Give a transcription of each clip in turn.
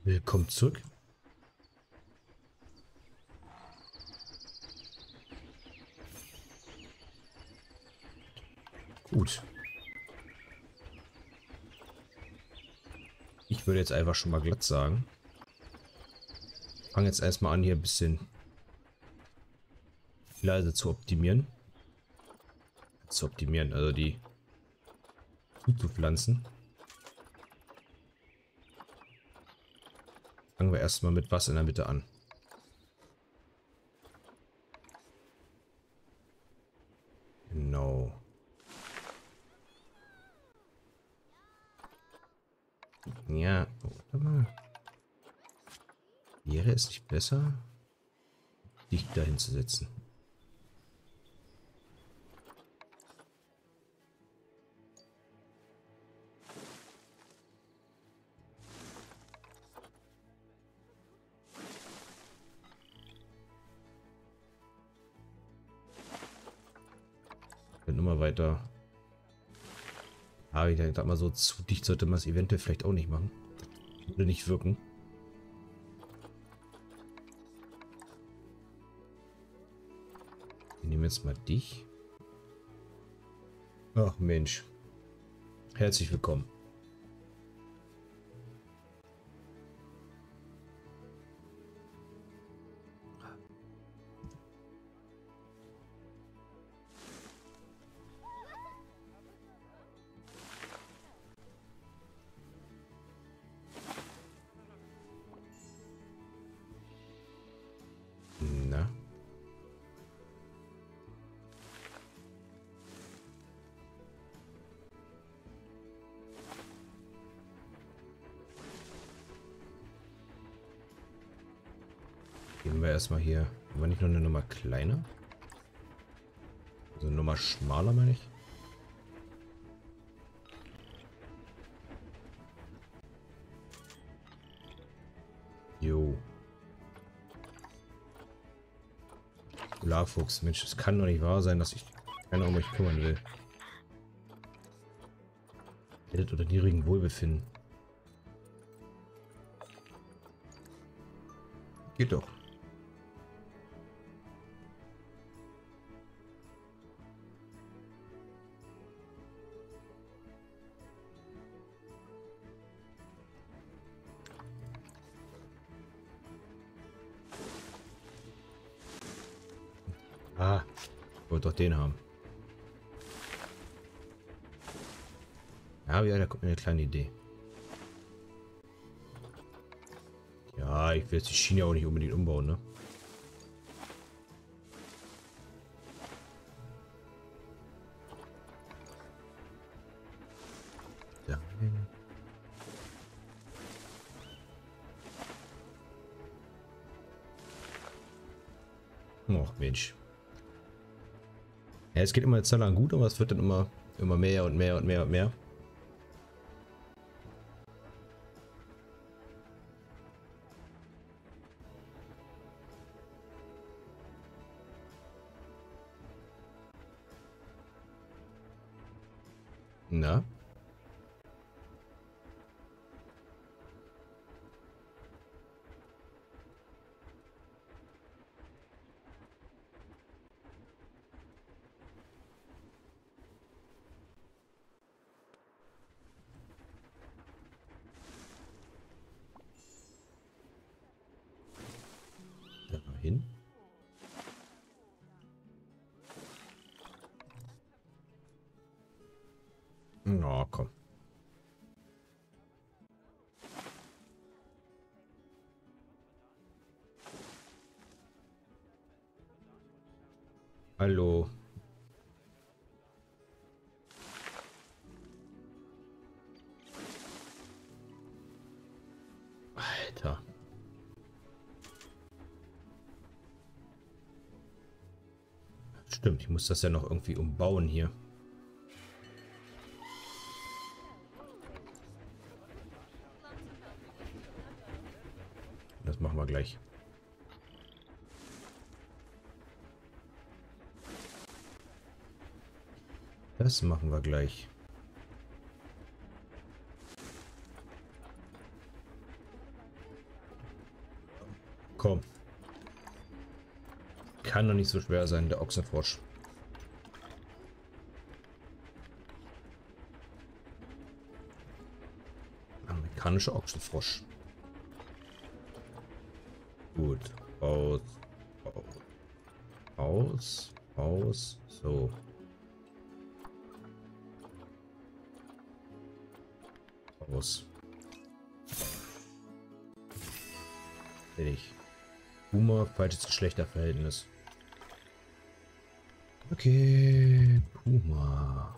Willkommen zurück. Gut. Ich würde jetzt einfach schon mal glatt sagen. Fange jetzt erstmal an, hier ein bisschen leise zu optimieren. Also die zuzupflanzen. Fangen wir erstmal mit was in der Mitte an. Genau. Ja, warte mal. Wäre es nicht besser, dich da hinzusetzen? Dann immer weiter. Aber ich dachte mal, so zu dicht sollte man es eventuell vielleicht auch nicht machen. Würde nicht wirken. Wir nehmen jetzt mal dich. Ach Mensch. Herzlich willkommen. Na? Gehen wir erstmal hier. War nicht noch eine Nummer kleiner? Also eine Nummer schmaler, meine ich. Jo. Polarfuchs. Mensch, es kann doch nicht wahr sein, dass ich keiner um mich kümmern will. Werdet oder niedrigen Wohlbefinden. Geht doch. Ah, ich wollte doch den haben. Ja, da kommt mir eine kleine Idee. Ja, ich will jetzt die Schiene auch nicht unbedingt umbauen, ne? Ja. Och, Mensch. Ja, es geht immer eine Zeit lang gut, aber es wird dann immer mehr und mehr und mehr und mehr. Na? Dahin. Na, komm. Hallo. Alter. Stimmt, ich muss das ja noch irgendwie umbauen hier. Das machen wir gleich. Das machen wir gleich. komm. Kann doch nicht so schwer sein, der Ochsenfrosch. Amerikanischer Ochsenfrosch. Gut. Aus. Aus. Aus. So. Aus. Fertig. Puma, falsches Geschlechterverhältnis. Okay. Puma.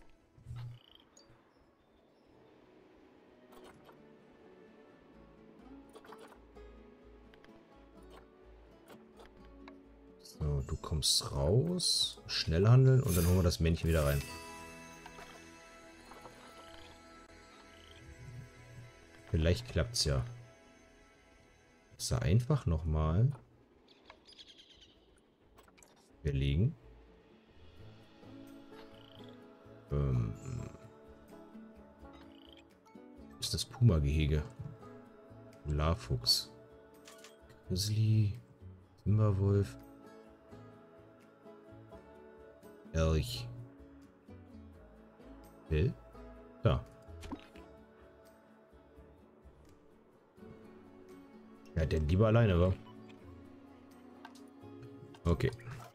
So, du kommst raus. Schnell handeln und dann holen wir das Männchen wieder rein. Vielleicht klappt's ja. Ist da einfach nochmal. Wir liegen. Ist das Puma-Gehege? Polarfuchs. Grizzly. Timberwolf. Elch. Will? Da. Ja, denn lieber alleine, wa? Okay.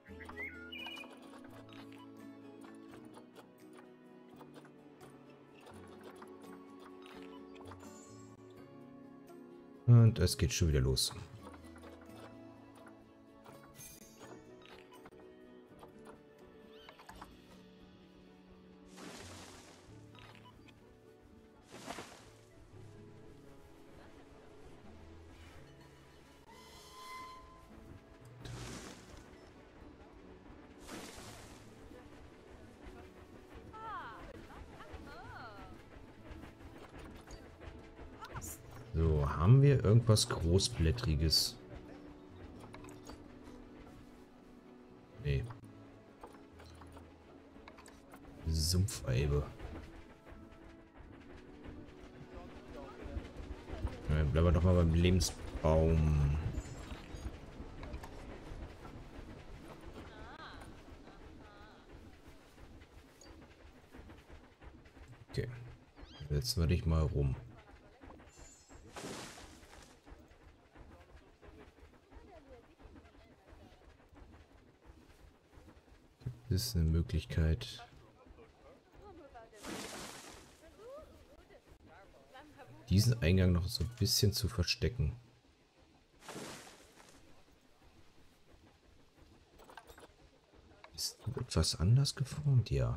Und es geht schon wieder los. So, haben wir irgendwas Großblättriges? Nee. Sumpfeibe. Ja, bleiben wir doch mal beim Lebensbaum. Okay. Setzen wir dich mal rum. Ist eine Möglichkeit, diesen Eingang noch so ein bisschen zu verstecken. Ist etwas anders geformt? Ja.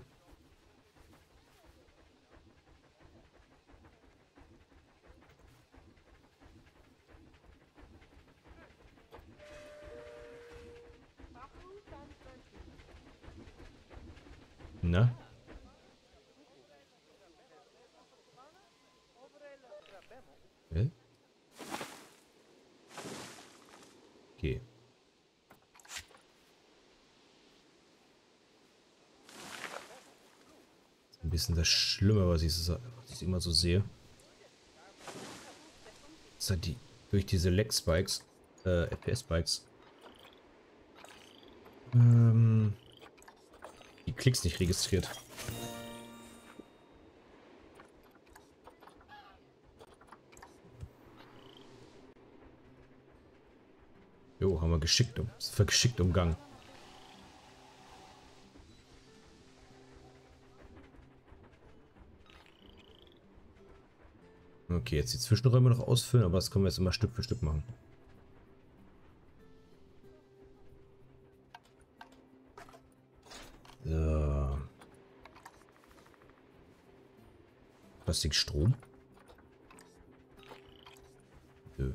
Na? Okay. Okay. Ein bisschen das Schlimme, was ich immer so sehe. Das hat durch diese Lag-Spikes, FPS-Spikes, die Klicks nicht registriert. Jo, haben wir geschickt umgangen. Okay, jetzt die Zwischenräume noch ausfüllen, aber das können wir jetzt immer Stück für Stück machen. So. Plastikstrom? Nö.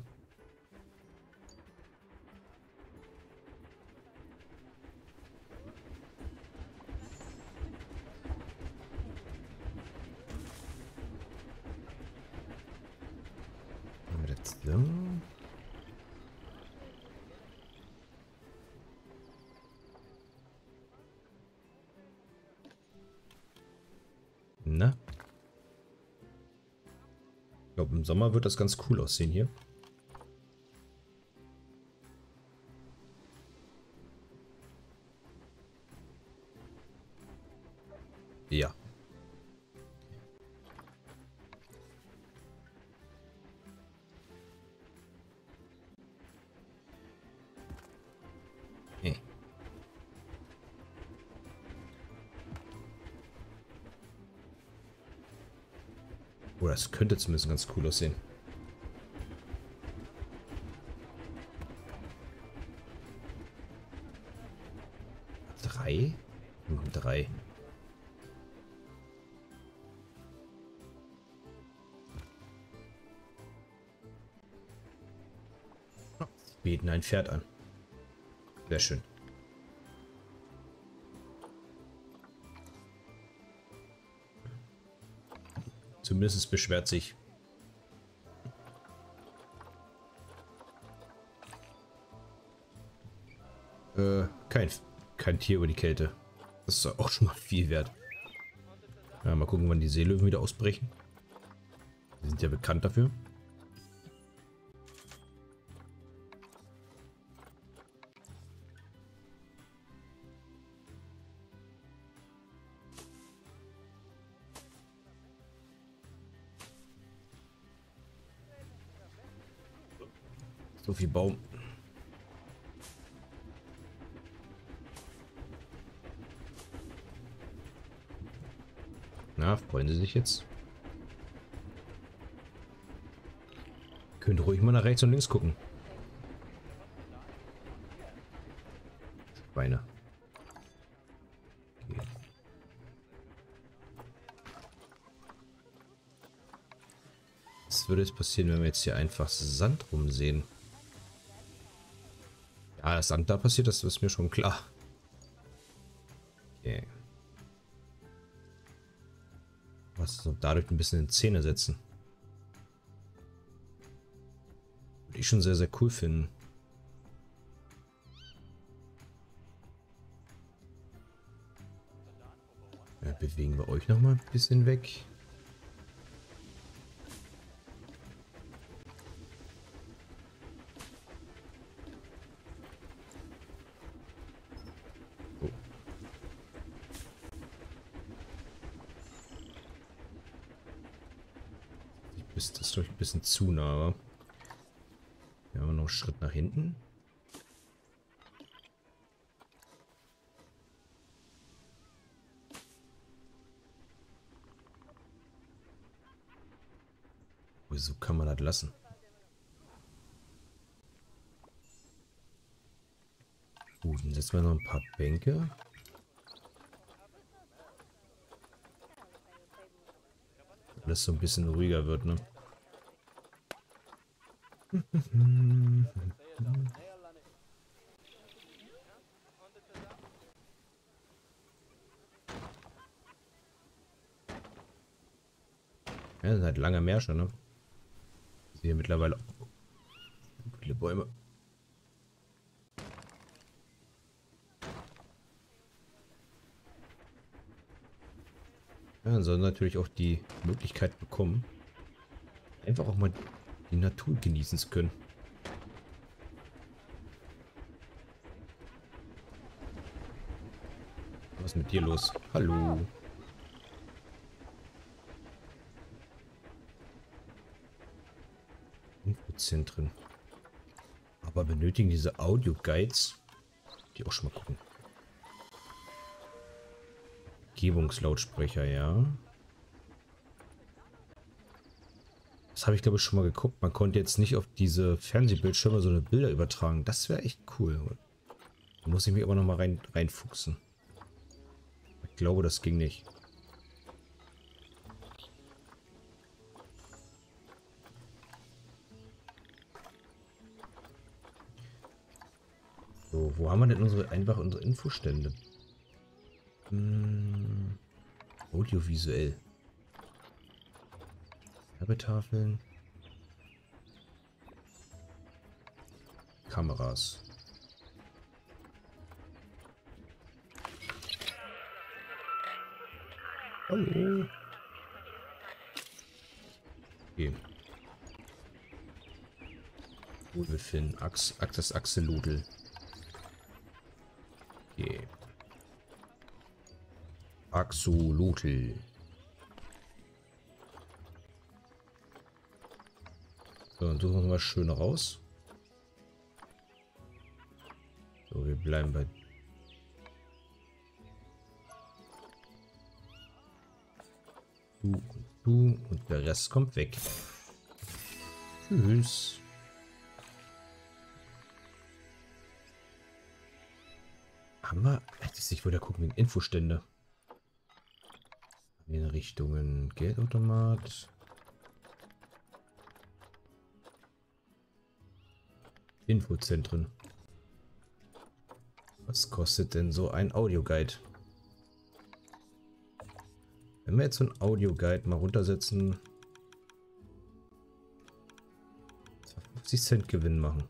Jetzt so. Na? Ich glaube, im Sommer wird das ganz cool aussehen hier. Ja. Nee. Oh, das könnte zumindest ganz cool aussehen. 3? Wir machen 3. Bieten ein Pferd an. Sehr schön. Zumindest beschwert sich. Kein Tier über die Kälte. Das ist auch schon mal viel wert. Ja, mal gucken, wann die Seelöwen wieder ausbrechen. Die sind ja bekannt dafür. So viel Baum. Na, freuen Sie sich jetzt? Könnt ruhig mal nach rechts und links gucken. Schweine. Okay. Was würde jetzt passieren, wenn wir jetzt hier einfach Sand rumsehen? Ja, das Sand da passiert, das ist mir schon klar. Okay. Was dadurch ein bisschen in Szene setzen. Würde ich schon sehr, sehr cool finden. Ja, bewegen wir euch noch mal ein bisschen weg. Oh. Das ist doch ein bisschen zu nah, aber wir haben noch einen Schritt nach hinten. Wieso kann man das lassen? Gut, dann setzen wir noch ein paar Bänke. Alles so ein bisschen ruhiger wird, ne? Ja, das sind halt lange Märsche, ne? Hier mittlerweile viele Bäume. Ja, dann sollen natürlich auch die Möglichkeit bekommen, einfach auch mal die Natur genießen zu können. Was ist mit dir los? Hallo. Infozentren. Aber benötigen diese Audio-Guides, die auch schon mal gucken. Umgebungslautsprecher, ja. Das habe ich, glaube ich, schon mal geguckt. Man konnte jetzt nicht auf diese Fernsehbildschirme so eine Bilder übertragen. Das wäre echt cool. Da muss ich mich aber noch mal reinfuchsen. Ich glaube, das ging nicht. So, wo haben wir denn einfach unsere Infostände? Audiovisuell. Werbetafeln. Kameras. Hallo. Okay. Wohlbefinden. Das Axolotl. Okay. Axolotl. So, dann suchen wir mal schön raus. So, wir bleiben bei... Du und der Rest kommt weg. Tschüss. Haben wir... Ich wollte ja gucken wegen Infostände. In Richtungen Geldautomat. Infozentren. Was kostet denn so ein Audioguide? Wenn wir jetzt so ein Audioguide mal runtersetzen, 50 Cent Gewinn machen.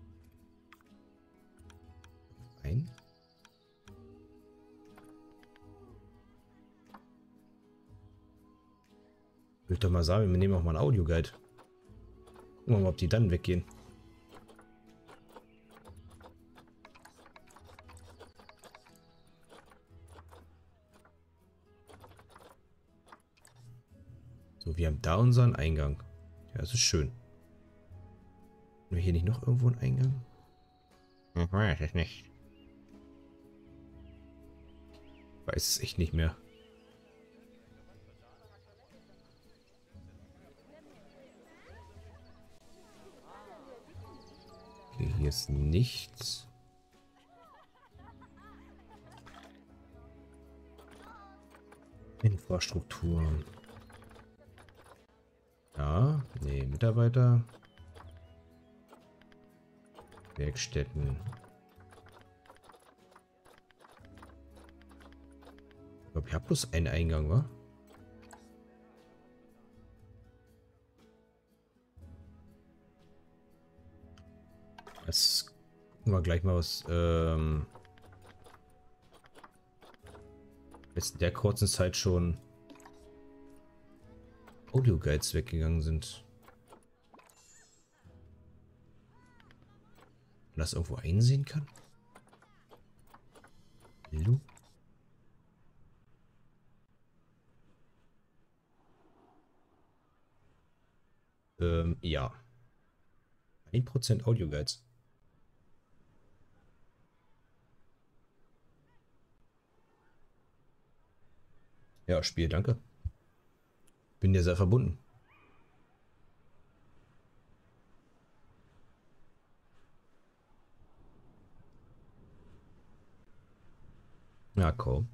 Ein? Ich würde doch mal sagen, wir nehmen auch mal ein Audioguide. Gucken wir mal, ob die dann weggehen. So, wir haben da unseren Eingang. Ja, das ist schön. Haben wir hier nicht noch irgendwo einen Eingang? Ich weiß es nicht. Ich weiß es echt nicht mehr. Okay, hier ist nichts. Infrastruktur. Ja, nee, Mitarbeiter. Werkstätten. Ich glaube, ich habe bloß einen Eingang, wa? Das gucken wir gleich mal, was jetzt in der kurzen Zeit schon Audioguides weggegangen sind. Man das irgendwo einsehen kann? Hallo? Ja. 1% Audioguides. Ja, Spiel, danke. Bin dir sehr verbunden. Ja, kaum.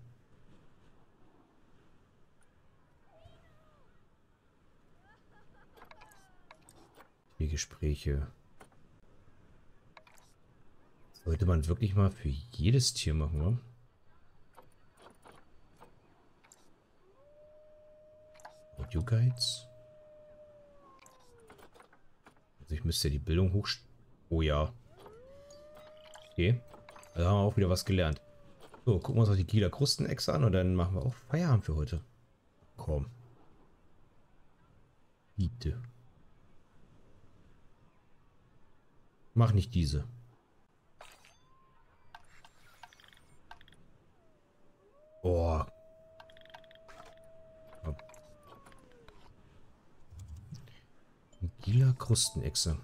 Die Gespräche. Sollte man wirklich mal für jedes Tier machen, oder? Audio Guides. Also ich müsste ja die Bildung hoch... Oh ja. Okay. Also haben wir auch wieder was gelernt. So, gucken wir uns noch die Kieler Krustenechse an und dann machen wir auch Feierabend für heute. Komm. Bitte. Mach nicht diese. Oh. Kieler Krustenechse.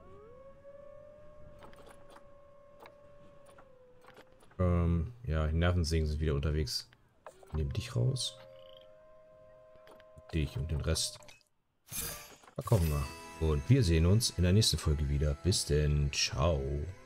Ja, die Nervensägen sind wieder unterwegs. Nehmen dich raus. Dich und den Rest. Da kommen wir. Und wir sehen uns in der nächsten Folge wieder. Bis denn. Ciao.